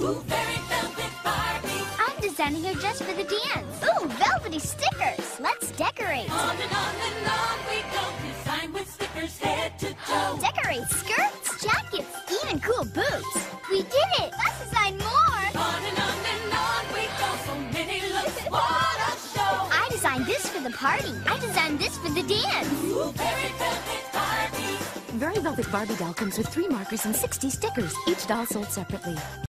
Ooh, very velvet Barbie. I'm designing her just for the dance. Ooh, velvety stickers. Let's decorate. On we go. Design with stickers head to toe. Decorate skirts, jackets, even cool boots. We did it. Let's design more. On we go. So many looks, what a show. I designed this for the party. I designed this for the dance. Ooh, very velvet Barbie. Very Velvet Barbie doll comes with 3 markers and 60 stickers, each doll sold separately.